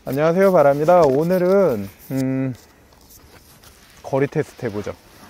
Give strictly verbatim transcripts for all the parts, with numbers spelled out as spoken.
안녕하세요, 바라입니다. 오늘은 음, 거리 테스트 해보죠.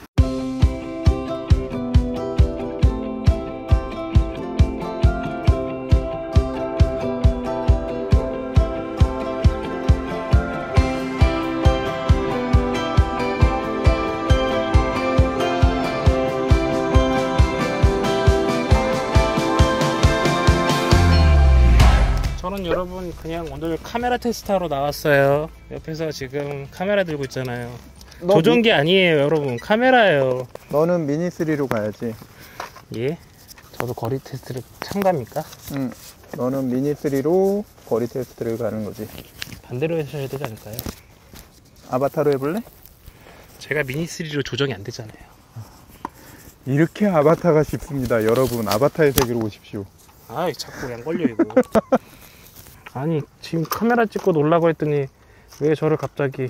저는 여러분 그냥 오늘 카메라 테스트하러 나왔어요. 옆에서 지금 카메라 들고 있잖아요. 조종기 미... 아니에요 여러분, 카메라예요. 너는 미니 쓰리로 가야지. 예? 저도 거리 테스트를 참가합니까? 응. 너는 미니 쓰리로 거리 테스트를 가는 거지. 반대로 하셔야 되지 않을까요? 아바타로 해볼래? 제가 미니 쓰리로 조정이 안 되잖아요. 이렇게 아바타가 쉽습니다. 여러분, 아바타의 세계로 오십시오. 아이 자꾸 양 걸려 이거. 아니 지금 카메라 찍고 놀라고 했더니 왜 저를 갑자기.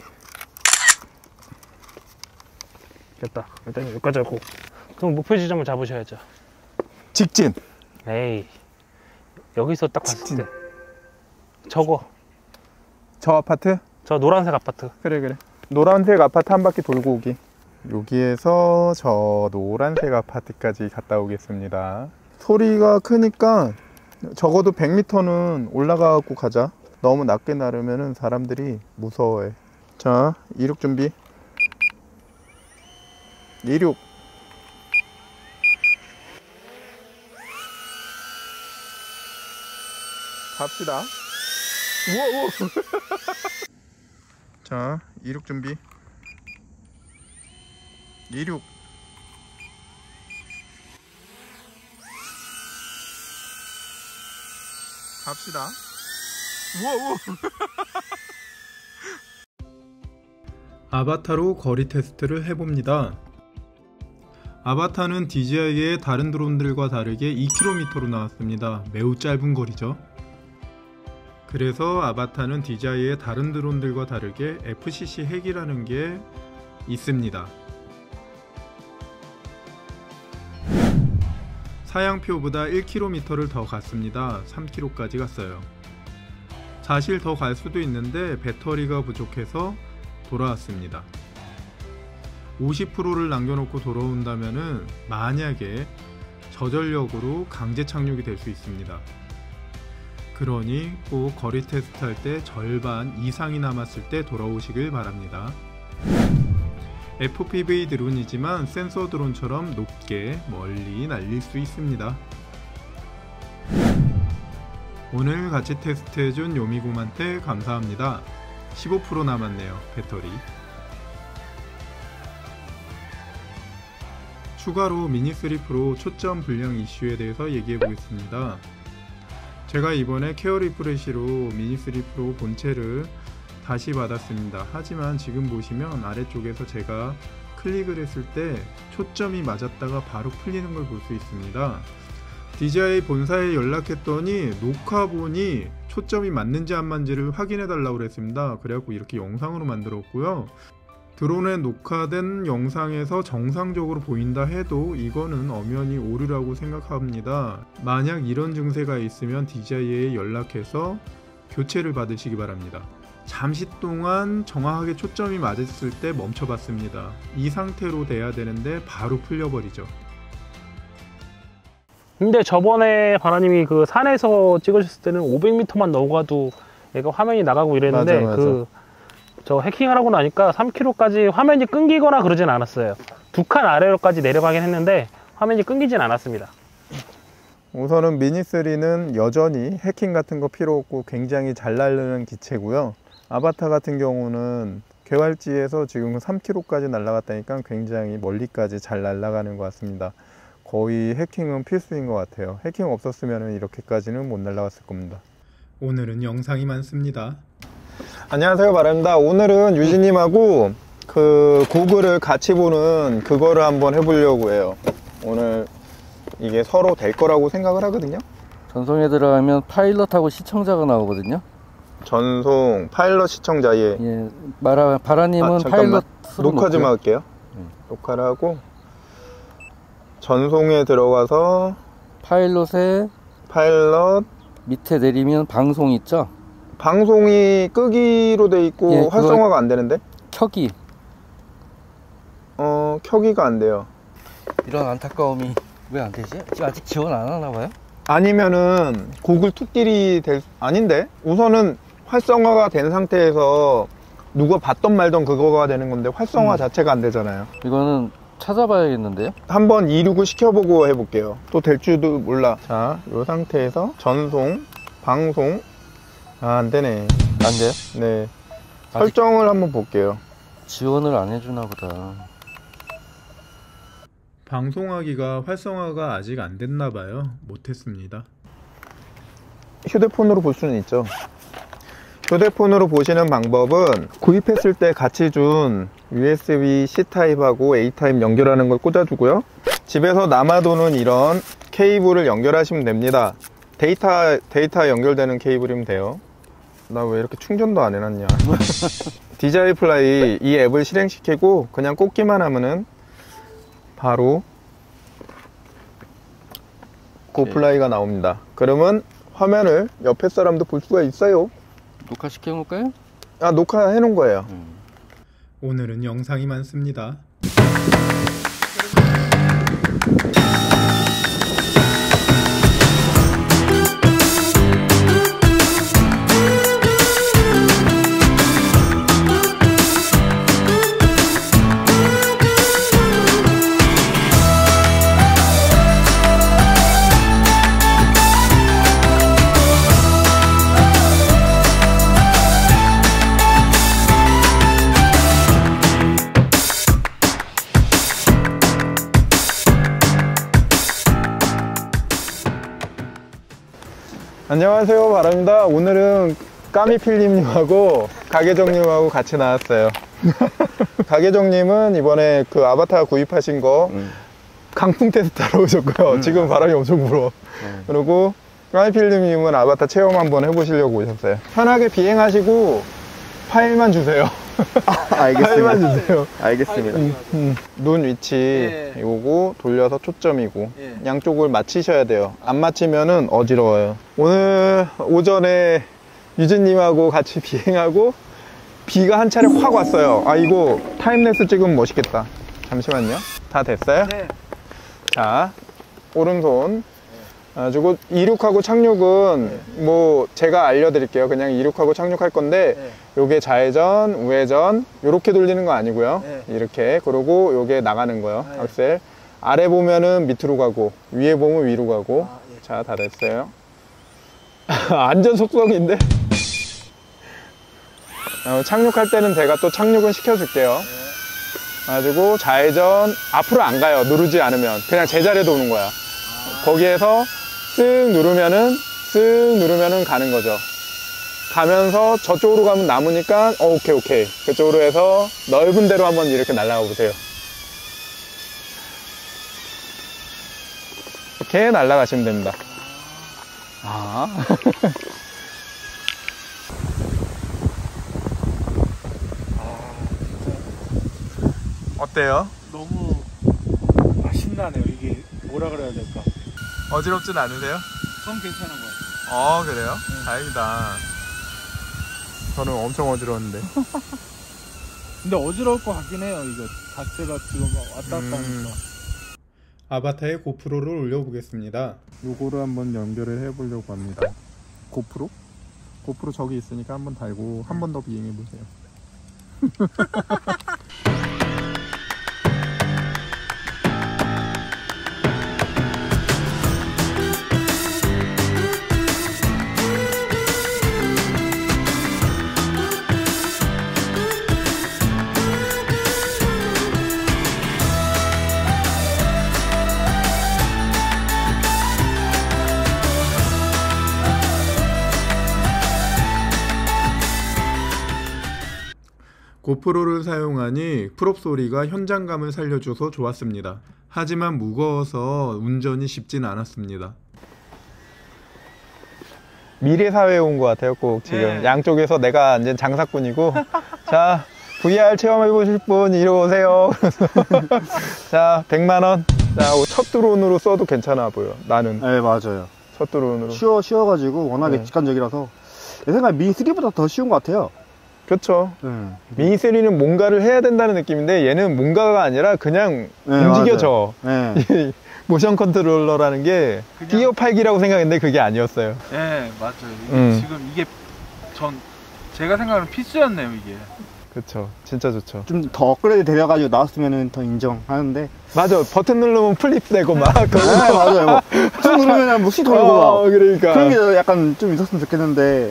됐다. 일단 여기까지 하고 그럼 목표 지점을 잡으셔야죠. 직진. 에이 여기서 딱 봤을 직진. 때 저거 저 아파트? 저 노란색 아파트. 그래 그래 노란색 아파트 한 바퀴 돌고 오기. 여기에서 저 노란색 아파트까지 갔다 오겠습니다. 소리가 크니까 적어도 백 미터는 올라가고 가자. 너무 낮게 나르면 사람들이 무서워해. 자, 이륙 준비. 이륙. 갑시다. 우와, 우와. 자, 이륙 준비. 이륙. 갑시다. 우와, 우와. 아바타로 거리 테스트를 해봅니다. 아바타는 디제이의 다른 드론들과 다르게 이 킬로미터로 나왔습니다. 매우 짧은 거리죠. 그래서 아바타는 디제이의 다른 드론들과 다르게 에프씨씨 핵이라는 게 있습니다. 사양표보다 일 킬로미터를 더 갔습니다. 삼 킬로미터까지 갔어요. 사실 더 갈 수도 있는데 배터리가 부족해서 돌아왔습니다. 오십 퍼센트를 남겨놓고 돌아온다면은 만약에 저전력으로 강제 착륙이 될 수 있습니다. 그러니 꼭 거리 테스트 할 때 절반 이상이 남았을 때 돌아오시길 바랍니다. 에프피브이 드론이지만 센서 드론처럼 높게 멀리 날릴 수 있습니다. 오늘 같이 테스트해준 요미곰한테 감사합니다. 십오 퍼센트 남았네요. 배터리. 추가로 미니 쓰리 프로 초점 불량 이슈에 대해서 얘기해 보겠습니다. 제가 이번에 케어 리프레시로 미니 쓰리 프로 본체를 다시 받았습니다. 하지만 지금 보시면 아래쪽에서 제가 클릭을 했을 때 초점이 맞았다가 바로 풀리는 걸 볼 수 있습니다. 디제이 본사에 연락했더니 녹화본이 초점이 맞는지 안 맞는지를 확인해 달라고 그랬습니다. 그래갖고 이렇게 영상으로 만들었고요. 드론에 녹화된 영상에서 정상적으로 보인다 해도 이거는 엄연히 오류라고 생각합니다. 만약 이런 증세가 있으면 디제이에 연락해서 교체를 받으시기 바랍니다. 잠시 동안 정확하게 초점이 맞았을 때 멈춰봤습니다. 이 상태로 돼야 되는데 바로 풀려버리죠. 근데 저번에 바라님이 그 산에서 찍으셨을 때는 오백 미터만 넘어가도 얘가 화면이 나가고 이랬는데 맞아, 맞아. 그 저 해킹을 하고 나니까 삼 킬로미터까지 화면이 끊기거나 그러진 않았어요. 두 칸 아래로까지 내려가긴 했는데 화면이 끊기진 않았습니다. 우선은 미니 쓰리는 여전히 해킹 같은 거 필요 없고 굉장히 잘 날르는 기체고요. 아바타 같은 경우는 개활지에서 지금 삼 킬로미터까지 날아갔다니까 굉장히 멀리까지 잘 날아가는 것 같습니다. 거의 해킹은 필수인 것 같아요. 해킹 없었으면 이렇게까지는 못 날아갔을 겁니다. 오늘은 영상이 많습니다. 안녕하세요, 바라입니다. 오늘은 유진님하고 그 고글을 같이 보는 그거를 한번 해보려고 해요. 오늘 이게 서로 될 거라고 생각을 하거든요. 전송에 들어가면 파일럿하고 시청자가 나오거든요. 전송 파일럿 시청자. 예. 예. 마라 바라님은 아, 파일럿 녹화 좀 할게요. 음. 녹화를 하고 전송에 들어가서 파일럿에 파일럿 밑에 내리면 방송 있죠. 방송이 끄기로 돼 있고 예, 활성화가 안 되는데? 켜기. 어, 켜기가 안 돼요. 이런 안타까움이 왜 안 되지? 지금 아직 지원 안 하나 봐요? 아니면은 구글 투딜이 될 아닌데? 우선은 활성화가 된 상태에서 누가 봤던 말던 그거가 되는 건데 활성화 음. 자체가 안 되잖아요. 이거는 찾아봐야겠는데요? 한번 이륙을 시켜보고 해볼게요. 또 될 줄도 몰라. 자, 이 상태에서 전송, 방송. 아, 안 되네. 안 돼요? 네. 설정을 한번 볼게요. 지원을 안 해주나 보다. 방송하기가 활성화가 아직 안 됐나 봐요. 못했습니다. 휴대폰으로 볼 수는 있죠. 휴대폰으로 보시는 방법은 구입했을 때 같이 준 유에스비-C 타입하고 A 타입 연결하는 걸 꽂아주고요. 집에서 남아도는 이런 케이블을 연결하시면 됩니다. 데이터, 데이터 연결되는 케이블이면 돼요. 나 왜 이렇게 충전도 안 해놨냐. 디제이 플라이 이 앱을 실행시키고 그냥 꽂기만 하면은 바로 고플라이가 나옵니다. 그러면 화면을 옆에 사람도 볼 수가 있어요. 녹화 시켜놓을까요? 아, 녹화해 놓은 거예요. 음. 오늘은 영상이 많습니다. 안녕하세요, 바람입니다. 오늘은 까미필님하고 가계정님하고 같이 나왔어요. 가계정님은 이번에 그 아바타 구입하신 거 음. 강풍 테스트하러 오셨고요. 음. 지금 바람이 엄청 불어. 음. 그리고 까미필님은 아바타 체험 한번 해보시려고 오셨어요. 편하게 비행하시고 파일만 주세요. 아, 알겠습니다. 파일만 주세요. 알겠습니다. 음, 음. 눈 위치 예. 요거 돌려서 초점이고 예. 양쪽을 맞추셔야 돼요. 안 맞추면은 어지러워요. 오늘 오전에 유진님하고 같이 비행하고 비가 한 차례 확 왔어요. 아, 이거 타임랩스 찍으면 멋있겠다. 잠시만요. 다 됐어요? 네. 자, 오른손 가지고 이륙하고 착륙은 네. 뭐 제가 알려드릴게요. 그냥 이륙하고 착륙할 건데 네. 요게 좌회전, 우회전 요렇게 돌리는 거 아니고요. 네. 이렇게. 그리고 요게 나가는 거요. 네. 악셀. 아래 보면은 밑으로 가고 위에 보면 위로 가고. 아, 예. 자, 다 됐어요. 안전 속성인데. 어, 착륙할 때는 제가 또 착륙은 시켜줄게요. 네. 가지고 좌회전 앞으로 안 가요. 누르지 않으면 그냥 제자리에 도는 거야. 아. 거기에서 쓱 누르면은 쓱 누르면은 가는 거죠. 가면서 저쪽으로 가면 남으니까 어, 오케이 오케이 그쪽으로 해서 넓은 데로 한번 이렇게 날아가 보세요. 이렇게 날아가시면 됩니다. 아. 어때요? 너무 아, 신나네요. 이게 뭐라 그래야 될까? 어지럽진 않으세요? 좀 괜찮은 것 같아요. 어, 그래요? 네. 다행이다. 저는 엄청 어지러웠는데. 근데 어지러울 것 같긴 해요. 이거 자체가 지금 왔다 갔다 하니까. 음. 아바타에 고프로를 올려보겠습니다. 요거를 한번 연결을 해보려고 합니다. 고프로? 고프로 저기 있으니까 한번 달고 한 번 더 비행해보세요. 고프로를 사용하니 프롭 소리가 현장감을 살려줘서 좋았습니다. 하지만 무거워서 운전이 쉽진 않았습니다. 미래 사회에 온 것 같아요. 꼭 지금 네. 양쪽에서 내가 이제 장사꾼이고 자, 브이알 체험해 보실 분 이리 오세요. 자, 백만 원. 자, 첫 드론으로 써도 괜찮아 보여. 나는. 네, 맞아요. 첫 드론으로. 쉬워, 쉬워가지고 워낙에 네. 직관적이라서 내 생각에 미니 쓰리보다 더 쉬운 것 같아요. 그렇죠. 네. 미니 쓰리는 뭔가를 해야 된다는 느낌인데 얘는 뭔가가 아니라 그냥 네, 움직여져. 네. 이 모션 컨트롤러라는 게 그냥- 띄어 팔기라고 생각했는데 그게 아니었어요. 예, 맞아요. 이게 음. 지금 이게 전 제가 생각하는 필수였네요, 이게. 그렇죠. 진짜 좋죠. 좀 더 업그레이드 되려가지고 나왔으면 더 인정하는데. 맞아. 버튼 누르면 플립 되고 막. 네, 맞아요. 뭐, 쑥 누르면 뭐쑥 돌고 어, 막. 그러니까. 그런 게 약간 좀 있었으면 좋겠는데.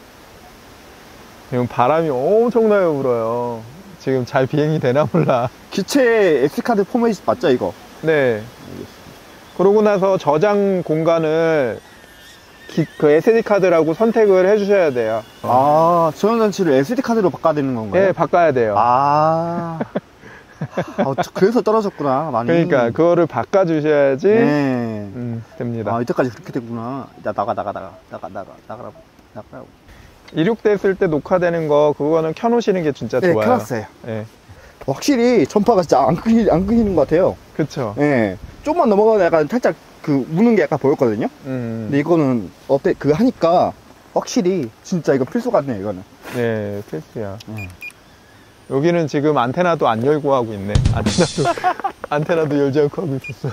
지금 바람이 엄청나게 불어요. 지금 잘 비행이 되나 몰라. 기체 에스디카드 포맷이 맞죠, 이거? 네. 그러고 나서 저장 공간을 기- 그 에스디카드라고 선택을 해주셔야 돼요. 아, 전원장치를 에스디카드로 바꿔야 되는 건가요? 네, 바꿔야 돼요. 아. 아, 저- 그래서 떨어졌구나, 많이. 그러니까 그거를 바꿔주셔야지 네. 음, 됩니다. 아, 이때까지 그렇게 됐구나. 야, 나가, 나가, 나가, 나가, 나가, 나가라고, 나가라고. 이륙 됐을 때 녹화되는 거 그거는 켜놓으시는 게 진짜 네, 좋아요. 켜놨어요. 네, 확실히 전파가 진짜 안 끊기, 안 끊기는 것 같아요. 그쵸. 예. 좀만 넘어가면 약간 살짝 그 무는 게 약간 보였거든요. 음, 근데 이거는 어때 그 하니까 확실히 진짜 이거 필수 같네요, 이거는. 네, 필수야. 음. 여기는 지금 안테나도 안 열고 하고 있네. 안테나도 안테나도 열지 않고 하고 있었어.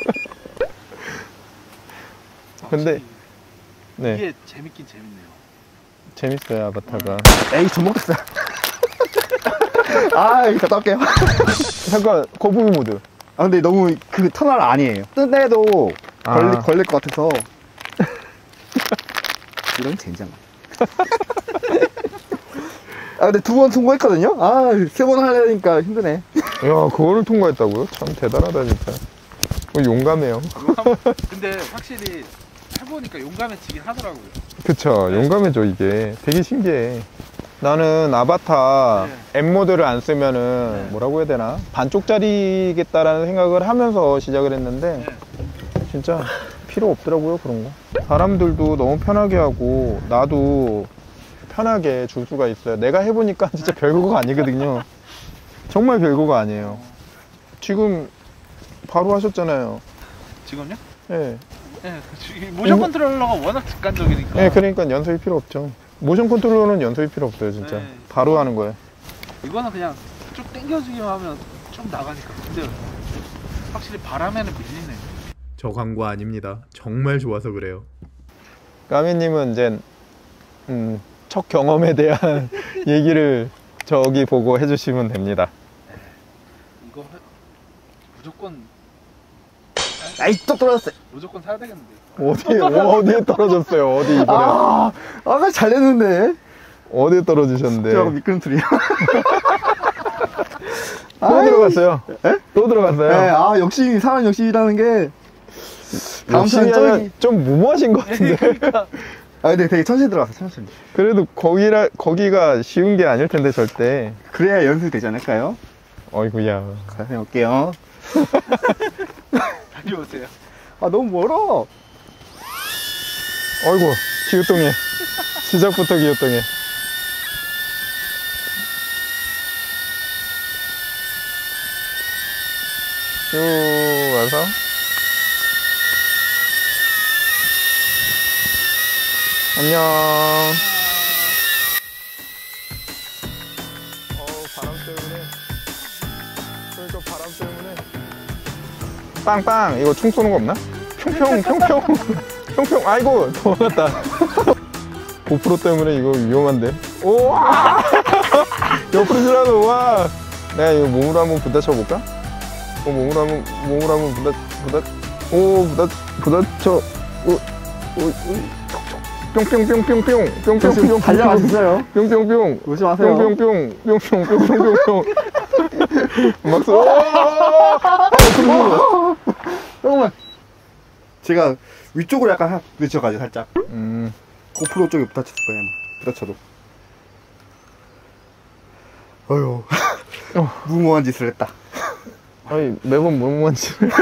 근데 네, 이게 재밌긴 재밌네요. 재밌어요 아바타가. 에이, 전복됐어요. 아, 이거 갔다 올게요. 잠깐 거북이 모드. 아, 근데 너무 그 터널 아니에요. 뜬데도 아. 걸리, 걸릴 것 같아서. 이런 젠장. 아, 근데 두 번 통과했거든요? 아, 세 번 하려니까 힘드네. 야, 그거를 통과했다고요? 참 대단하다 진짜. 뭐 용감해요. 근데 확실히 해보니까 용감해지긴 하더라고요. 그쵸, 용감해져 이게. 되게 신기해. 나는 아바타 네. M 모드를 안 쓰면은 네. 뭐라고 해야 되나? 반쪽짜리겠다라는 생각을 하면서 시작을 했는데 네. 진짜 필요 없더라고요 그런 거. 사람들도 너무 편하게 하고 나도 편하게 줄 수가 있어요. 내가 해보니까 진짜 별거가 아니거든요. 정말 별거가 아니에요. 지금 바로 하셨잖아요. 지금요? 예. 네, 모션 컨트롤러가 워낙 직관적이니까. 예, 그러니까 연습이 필요 없죠. 모션 컨트롤러는 연습이 필요 없어요, 진짜. 네. 바로 하는 거예요. 이거는 그냥 쭉 당겨주기만 하면 좀 나가니까. 근데 확실히 바람에는 밀리네. 저 광고 아닙니다. 정말 좋아서 그래요. 까미님은 이제 음, 첫 경험에 대한 얘기를 저기 보고 해주시면 됩니다. 이거 해- 무조건 아이, 또 떨어졌어요. 무조건 사야 되겠는데. 어디 어디에 떨어졌어요? 어디 이번에 아, 아까 잘 됐는데. 어디에 떨어지셨는데? 저거 미끄럼틀이야. 또 들어갔어요. 또 들어갔어요. 네, 아, 역시, 사람 역시라는 게. 다음 역시 턴 저기. 좀 무모하신 것 같은데. 아, 근데 되게 천천히 들어갔어, 천천히. 그래도 거기라 거기가 쉬운 게 아닐 텐데 절대. 그래야 연습이 되지 않을까요? 어이구야. 다녀올게요. 다녀오세요. 아, 너무 멀어. 어이구 기우뚱해. 시작부터 기우뚱해. 쭉 와서 안녕. 어우 바람 때문에. 그러니까 바람 때문에. 빵빵 이거 총 쏘는 거 없나? 평평 평평 평평 아이고 도망갔다. 고프로 때문에 이거 위험한데. 오 옆으로 지나서 와. 내가 이거 몸으로 한번 부딪혀 볼까? 어 몸으로 한번 몸으로 한번 부딪 부딪 오 부딪 부딪혀 오오 뿅뿅뿅뿅뿅 뿅뿅뿅 달려가셨어요. 뿅뿅뿅 조심하세요. 뿅뿅뿅 뿅뿅뿅뿅뿅 막 쏘. 잠깐만. 제가 위쪽으로 약간 하- 늦춰가지고 살짝. 음. 고프로 쪽에 부딪혔을 거예요. 아마. 부딪혀도. 어휴. 무모한 짓을 했다. 아니 매번 무모한 짓을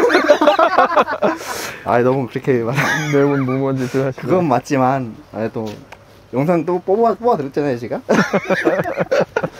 아, 너무 그렇게 말. 매번 무모한 짓을 하시고 그건 맞지만, 아, 또 영상 또 뽑아 뽑아 드렸잖아요, 제가.